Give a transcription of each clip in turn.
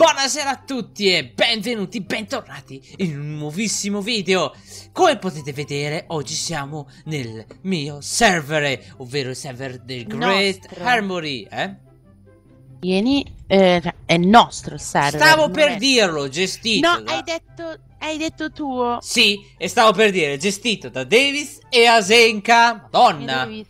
Buonasera a tutti e benvenuti, bentornati in un nuovissimo video. Come potete vedere, oggi siamo nel mio server, ovvero il server del Great Harmony, Vieni, è nostro il server. Stavo per dirlo, gestito No, da... hai detto tuo. Sì, e stavo per dire, gestito da Davis e Asenka. Madonna. Davis.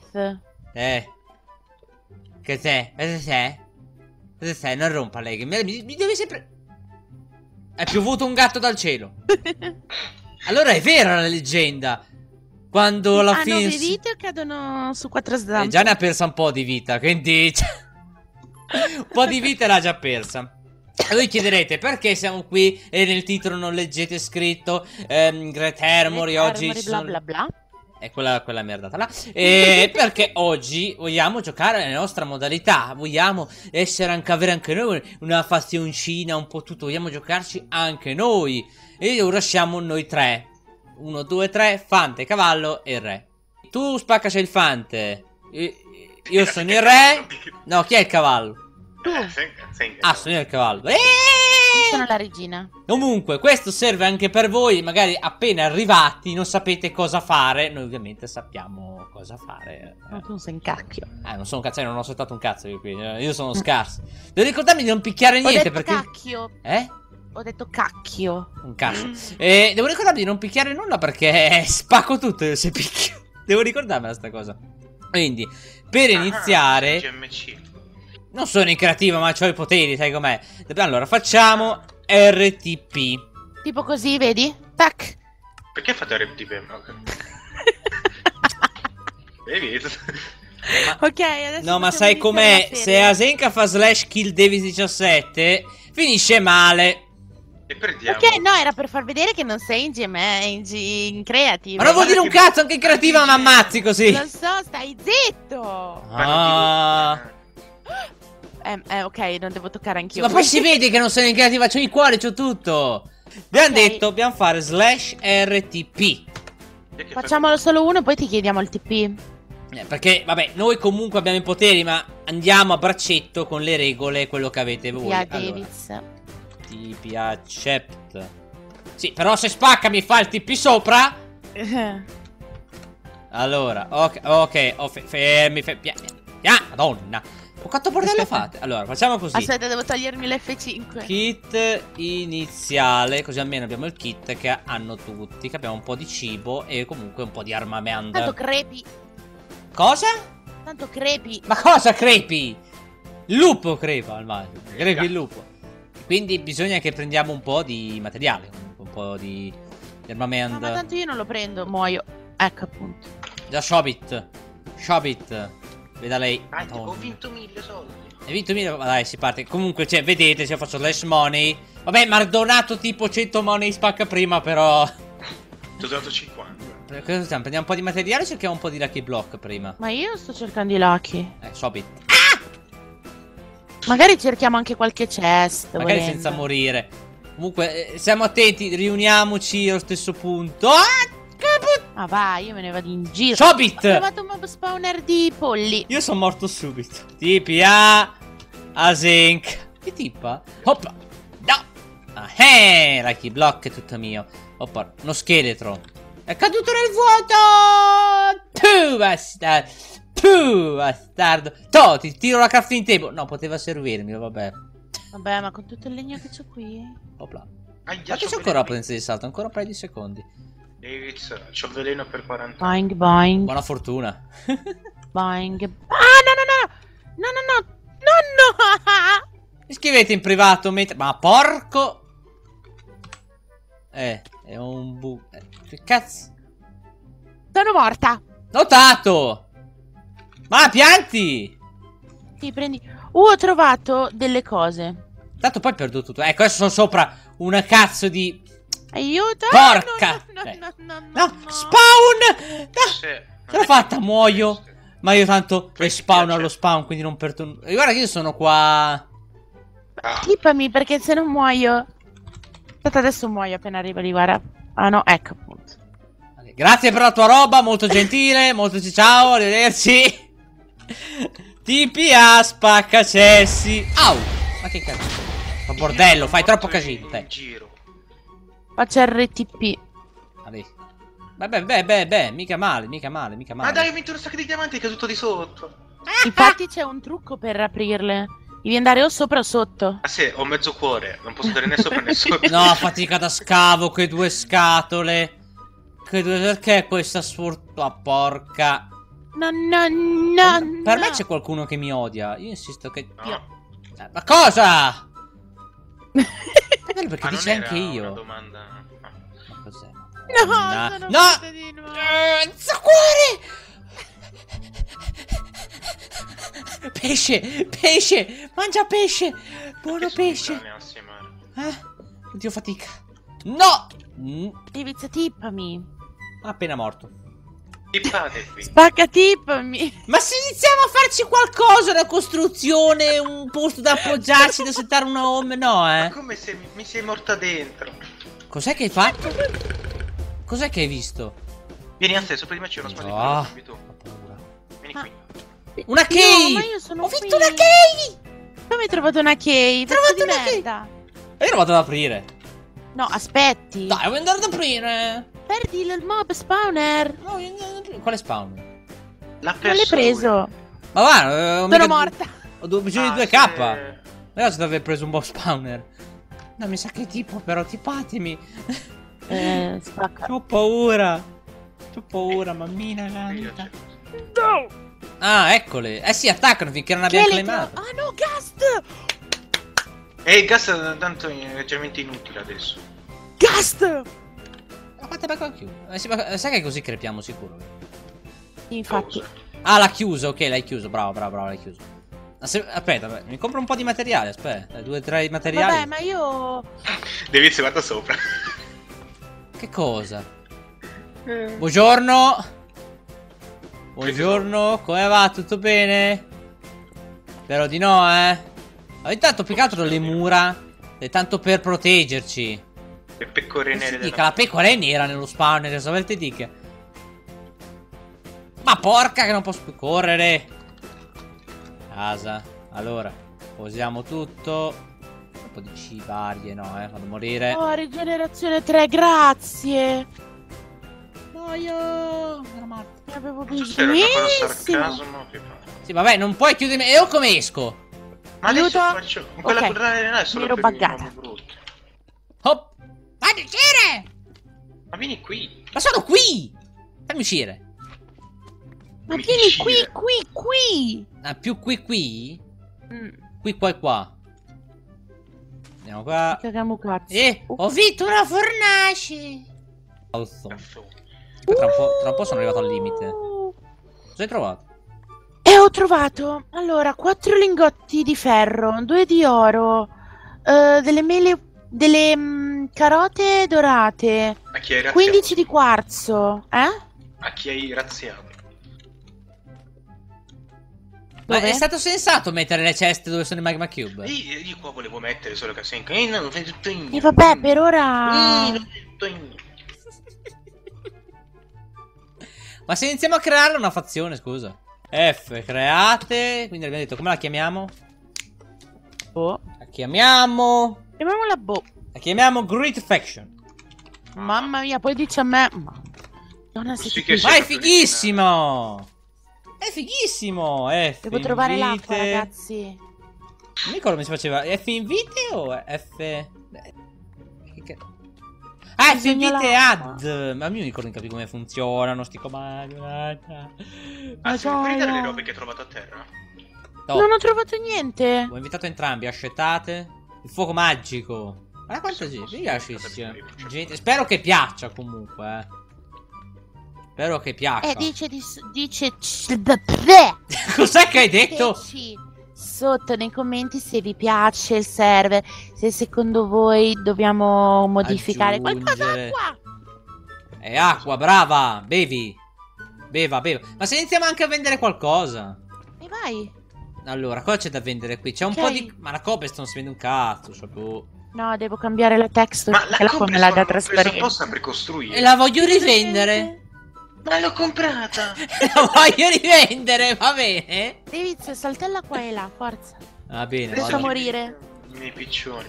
Che sei? Cosa sei? Cosa sei? Non rompa lei, che mi deve sempre... È piovuto un gatto dal cielo. Allora è vera la leggenda. Quando alla fine... Hanno 9 vite o cadono su 4 zampe? Già ne ha persa un po' di vita, quindi... un po' di vita l'ha già persa. E voi chiederete perché siamo qui e nel titolo non leggete scritto Great Harmony, oggi ci sono... bla bla bla. È quella merdata là. Perché oggi vogliamo giocare nella nostra modalità. Vogliamo avere anche noi una fazioncina, un po' tutto. Vogliamo giocarci anche noi. E ora siamo noi tre. 1, 2, 3, Fante, cavallo e re. Tu spaccaci il Fante. Io sono il re. No, chi è il cavallo? Ah, sono io il cavallo. Io sono la regina. Comunque, questo serve anche per voi. Magari appena arrivati non sapete cosa fare. Noi ovviamente sappiamo cosa fare. No, tu non sei un cacchio. Non sono un cazzo, non ho settato un cazzo io qui. Io sono scarso. Devo ricordarmi di non picchiare niente. Ho detto perché... cacchio. Ho detto cacchio. Un cazzo. Devo ricordarmi di non picchiare nulla perché spacco tutto se picchio. Devo ricordarmela sta cosa. Quindi, per iniziare... Non sono in creativa, ma ho i poteri, sai com'è. Allora, facciamo RTP. Tipo così, vedi? Tac. Perché fate RTP? Vedi? Ok, adesso... No, ma sai com'è? Se Asenka fa slash kill Davis 17, finisce male. E perdiamo. Ok, no, era per far vedere che non sei in creative. Ma non vuol dire un cazzo, anche in creativa non ammazzi così. Lo so, stai zitto. Ok, non devo toccare anch'io. Ma poi si vede che non sono in creativa, c'ho il cuore, c'ho tutto. Abbiamo detto, dobbiamo fare slash RTP. Facciamolo solo uno e poi ti chiediamo il TP. Perché, vabbè, noi comunque abbiamo i poteri, ma andiamo a braccetto con le regole, quello che avete voi. Davis. TP accept. Sì, però se spacca mi fa il TP sopra. Allora, ok, fermi, madonna. Quanto bordello fate? Allora, facciamo così. Aspetta, devo togliermi l'F5. Kit iniziale, così almeno abbiamo il kit che hanno tutti, che abbiamo un po' di cibo e comunque un po' di armamento. Tanto crepi. Cosa? Tanto crepi. Ma cosa crepi? Il lupo crepa al massimo. Crepi il lupo. Quindi bisogna che prendiamo un po' di materiale, un po' di armamento. No, ma tanto io non lo prendo, muoio. Ecco appunto. Da Shobit. Veda lei. Ho vinto 1000 soldi. Hai vinto 1000? Ma dai, si parte. Comunque, cioè, vedete, se io faccio slash money. Vabbè, mi ha donato tipo 100 money spacca prima, però. Ti ho dato 50. Cosa facciamo? Prendiamo un po' di materiale o cerchiamo un po' di lucky block prima? Ma io sto cercando i lucky. Shobit. Magari cerchiamo anche qualche chest. Magari volendo. senza morire. Comunque, siamo attenti, riuniamoci allo stesso punto. Ma vai, io me ne vado in giro. Shobit! Ho trovato un mob spawner di polli. Io sono morto subito. TPA Asenka. Che tipa? Hoppa. No. Lucky block è tutto mio. Hoppa. Uno scheletro. È caduto nel vuoto. Bastardo. Toh, ti tiro la crafting table. No, poteva servirmi, vabbè. Vabbè, ma con tutto il legno che c'ho qui. Hopla. Ma che c'è ancora la potenza di salto? Ancora un paio di secondi. Davis, c'ho veleno per 40 Boing, boing. Buona fortuna. Boing. Ah, no. Iscrivete in privato mentre... Ma porco... È un che cazzo? Sono morta. Notato! Ma pianti! Sì, prendi. Ho trovato delle cose. Tanto poi ho perduto tutto. Ecco, adesso sono sopra una cazzo di... Aiuto! Porca! No, spawn! No! Ce l'ho fatta, muoio. Ma io tanto respawn allo spawn, quindi non perdo... Guarda che io sono qua... Clippami perché se non muoio... Aspetta, adesso muoio appena arriva lì, guarda. Ah no, ecco appunto. Grazie per la tua roba, molto gentile, molto ciao, arrivederci. TPA spaccacessi. Au! Ma che cazzo? Fa bordello, fai troppo casino, te. In giro. Faccio RTP. Vabbè, beh, mica male. Ma dai, ho vinto un sacco di diamanti, è caduto di sotto. Infatti c'è un trucco per aprirle. Devi andare o sopra o sotto. Ah sì, ho mezzo cuore, non posso andare né sopra né sotto. No, fatica da scavo, che due scatole. Perché questa sfortuna porca? No. Per me c'è qualcuno che mi odia. Io insisto che... No. Ma cosa? È bello perché Ma dice non era anche io. una domanda. Ah. Ma cos'è? No, sono No! morta di nuovo. Cuore! Pesce! Mangia pesce! Buono Perché sono pesce! strane ansie amare? Oddio, fatica. No! David, tippami. Appena morto. Tippate qui. Spacca, tippami. Ma se iniziamo a farci qualcosa, una costruzione, un posto da appoggiarsi, da settare una home, no, Ma come se mi sei morta dentro? Cos'è che hai fatto? Cos'è che hai visto? Vieni a te, sopra di me c'è uno spazio. Ah. Tu. Ho paura. Vieni Ma- qui. Una No, key! ma io sono Ho qui. visto una key! Come hai trovato una key? Trovato Pezzo di una key. merda. E io l'ho vado ad aprire. No, aspetti. Dai, vuoi andare ad aprire? Perdi il mob spawner. No, voglio andare ad aprire. Quale spawn? L'ha Non perso l'hai preso. Ma va, Sono morta. Ho bisogno di 2k. Guarda se aver preso un boss spawner. No, mi sa che tipo, però, tipatemi. Spacca. Ho paura. Ho paura, mammina santa. Ah, eccole. Eh sì, attaccano finché non abbiamo claimato. Ah no, Gast. E il gas è tanto leggermente inutile adesso. Gast. Ma quanta bacca chiuso? Sì, ma sai che così crepiamo sicuro. Infatti. Cosa? Ah, l'ha chiuso, ok, l'hai chiuso. Bravo, l'hai chiuso. Aspetta, beh, mi compro un po' di materiale, aspetta. 2 o 3 materiali. Vabbè, ma io... Devi essere guarda sopra. Che cosa? Buongiorno. Buongiorno, come va? Tutto bene? Spero di no, Ho intanto più che altro le mura. È tanto per proteggerci. Le pecore Che si nere dica, la pecora è nera nello spawner, cosa volete dire? Ma porca che non posso più correre. Casa. Allora, posiamo tutto. Un po' di C varie, no, vado a morire. Oh, rigenerazione 3, grazie. Muoio. Sono morto. Ne avevo Non so se era una cosa bisognosissimo. sarcasmo che fa. Sì, vabbè, non puoi chiudermi. E io come esco? Ma adesso Aiuto. faccio. Quella Ok. curare è solo Mi ero per il buggata. modo brutto. Hop. Vai a uscire. Ma vieni qui. Ma sono qui. Fammi uscire. Ma Mi vieni dici- qui. Ah, più qui? Mm, Qui, qua e qua. Andiamo qua. cagamo cazzo. Ho vinto una fornace. Cazzo. Tra un po' sono arrivato al limite. Cosa hai trovato? E ho trovato, allora, 4 lingotti di ferro, 2 di oro, delle mele, delle carote dorate, A chi hai razziato? 15 di quarzo, A chi hai razziato? Ma Dove? è stato sensato mettere le ceste dove sono i magma cube? Io qua volevo mettere solo che sei non fai tutto in. E vabbè, per ora... Non fai tutto in. Ma se iniziamo a crearla una fazione, scusa. F, create. Quindi abbiamo detto, come la chiamiamo? Oh. La chiamiamo... Chiamiamola boh. La chiamiamo Great Faction. Mamma mia, poi dice a me... Madonna, Sì siete che qui. Ma è fighissimo! È fighissimo! F Devo trovare l'acqua, invite. ragazzi. Non mi ricordo come si faceva. F invite o F... Che... Ah, F Bisogna invite l'acqua. add. Ma io mi ricordo di capire come funzionano sti comandi. Ah, se mi puoi dare le Madonna. robe che hai trovato a terra? No, Non ho trovato niente. ho invitato entrambi, accettate. Il fuoco magico. Guarda quanto gente. Mi piace gente. Spero che piaccia comunque, Spero che piaccia. Dice Cos'è che hai detto? Diteci sotto nei commenti se vi piace il server, se secondo voi dobbiamo modificare qualcosa. Aggiungere. Acqua! È acqua, brava. Bevi. Beva. Ma se iniziamo anche a vendere qualcosa. E vai. Allora, cosa c'è da vendere qui? C'è un Ok. po' di... Ma la cobblestone si vende un cazzo, sapevo. No, devo cambiare la texture Ma perché la l'acqua me l'ha da preso trasparente. apposta per costruire. E la voglio rivendere. Ma l'ho comprata. La voglio rivendere, va bene? David, saltella qua e là, forza. Va bene, Posso vado. morire? miei piccioni.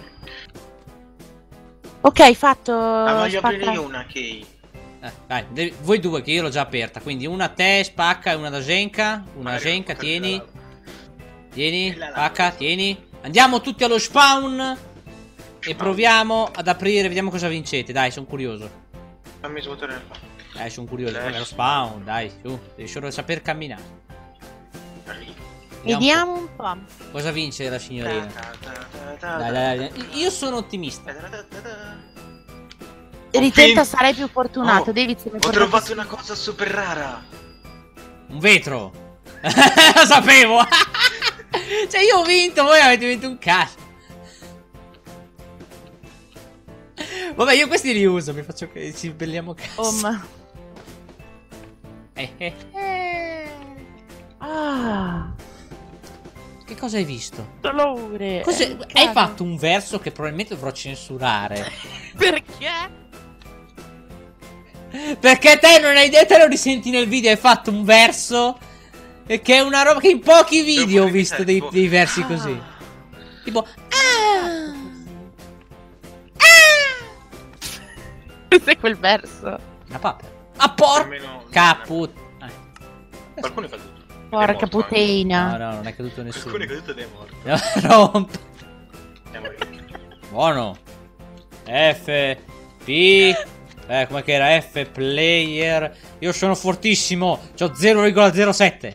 Ok, fatto. Ma voglio spacca. aprire io una key. Dai, voi due che io l'ho già aperta. Quindi una a te, spacca, e una da Genka. Una Magari Genka, non tieni. la- Tieni, la- spacca, tieni. Andiamo tutti allo spawn. E proviamo ad aprire, vediamo cosa vincete. Dai, sono curioso. Fammi svuotare il fatto. Dai, sono curioso. Flash. Guarda lo spawn, dai, su. Devi solo saper camminare. Vediamo un po'. Cosa vince la signorina. Dai, dai, dai. Io sono ottimista. Ritenta, sarai più fortunato. Oh, David, se ne ho porta trovato su. una cosa super rara. Un vetro. Lo sapevo. Cioè io ho vinto, voi avete vinto un cazzo. Vabbè, io questi li uso, mi faccio che ci belliamo cazzo. Oh, ma... Ah, Che cosa hai visto? dolore. Hai fatto un verso che probabilmente dovrò censurare. Perché? Perché te non hai idea, te lo risenti nel video, hai fatto un verso che è una roba che in pochi video ho visto dei versi così. Tipo Cos'è quel verso? una papera. A porca Almeno- put. Qualcuno è caduto. Porca È morto, puttana. No, non è caduto nessuno. Qualcuno è caduto ed è morto. Romp. È morto. Buono. F P. Come che era F player. Io sono fortissimo. C'ho 0,07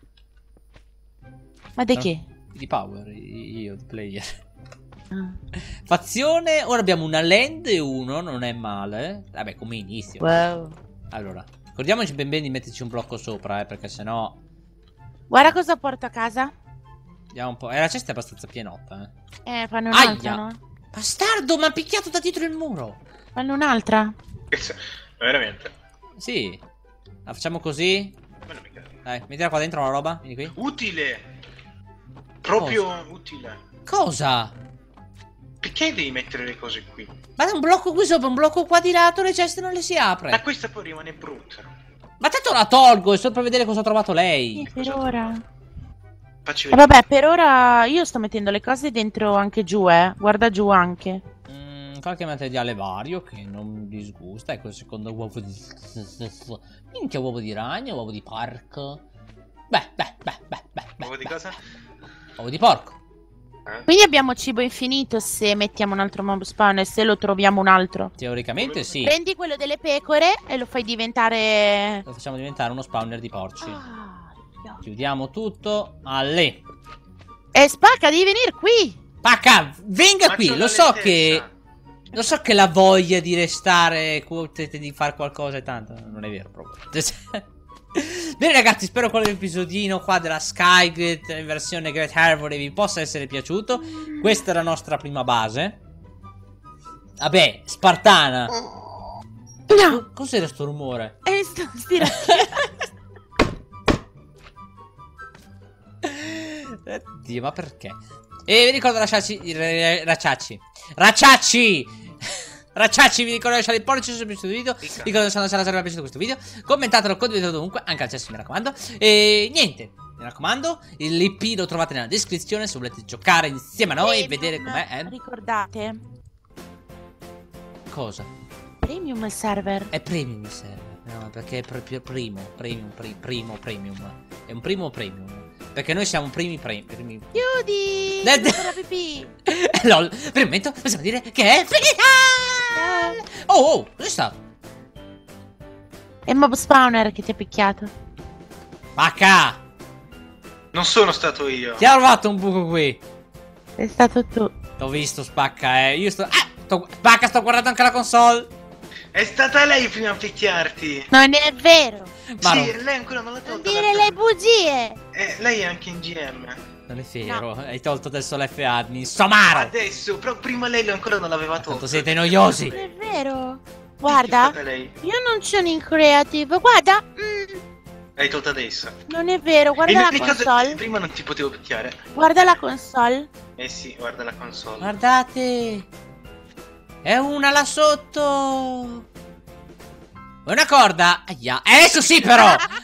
Ma di che? di power. Io di player. Ah. Fazione. Ora abbiamo una land e uno. Non è male. Vabbè, come inizio. Wow. Allora, ricordiamoci ben bene di metterci un blocco sopra, perché sennò. Guarda cosa porto a casa. Vediamo un po'. La cesta è abbastanza pienotta, Fanno un'altra, Aia. no? Bastardo, mi ha picchiato da dietro il muro. Fanno un'altra. Veramente. Sì. La facciamo così. Ma non mi cade. Dai, mettila qua dentro la roba. Vieni qui. Utile. Proprio utile. Cosa? Perché devi mettere le cose qui? Ma è un blocco qui sopra, un blocco qua di lato, le ceste non le si Ma apre. questa poi rimane brutta. Ma tanto la tolgo, è solo per vedere cosa ha trovato lei. Per ora. Facci E vedere. vabbè, per ora io sto mettendo le cose dentro anche giù, Guarda giù anche. Qualche materiale vario che non mi disgusta. Ecco il secondo uovo di... Minchia, uovo di ragno, uovo di porco. Beh. Uovo di cosa? Uovo di porco. Quindi abbiamo cibo infinito se mettiamo un altro mob spawn e se lo troviamo un altro. Teoricamente sì. Prendi quello delle pecore e lo fai diventare... Lo facciamo diventare uno spawner di porci. Ah, Dio. Chiudiamo tutto. Alle. E spacca, devi venire qui. Pacca, venga Ma qui. c'ho Lo so l'altezza. che... Lo so che la voglia di restare, di fare qualcosa è tanta. Non è vero proprio. Bene ragazzi, spero che l'episodino qua della Skygate in versione Great Harvard vi possa essere piaciuto. Questa è la nostra prima base. Vabbè, spartana. No. Cos'era sto rumore? Dio, ma perché? E vi ricordo lasciarci Racciacci, vi ricordo di lasciare il pollice su questo video. Vi ricordo se non sarà piaciuto questo video. Commentatelo, condividetelo dovunque, anche al cesso mi raccomando. E niente, mi raccomando, l'IP lo trovate nella descrizione se volete giocare insieme a noi e vedere com'è. Ricordate, Cosa? premium il server. È premium il server. No, perché è proprio primo. Premium. È un primo premium. Perché noi siamo primi. Chiudi. Dai. Per la pipì. LOL, per il momento possiamo dire che è finita. Oh, cos'è stato? È il mob spawner che ti ha picchiato. Vacca! Non sono stato io. Ti ha trovato un buco qui. È stato tu. T'ho visto, Spacca, Io Spacca, sto guardando anche la console. È stata lei prima a picchiarti. Non è vero. Ma sì, no, lei ancora non l'ha Non tolta. dire le bugie. Lei è anche in GM. non è vero. Hai tolto adesso l'FA admin. Somaro! Adesso, però prima lei ancora non l'aveva tolto. Tanto siete noiosi. Non è vero. È Guarda, stata lei. io non sono in creative. Guarda. L'hai tolta adesso. Non è vero. Guarda la console. Prima non ti potevo picchiare. Guarda la console. Eh sì, guarda la console. Guardate. È una là sotto. È una corda. Aia. Adesso sì però.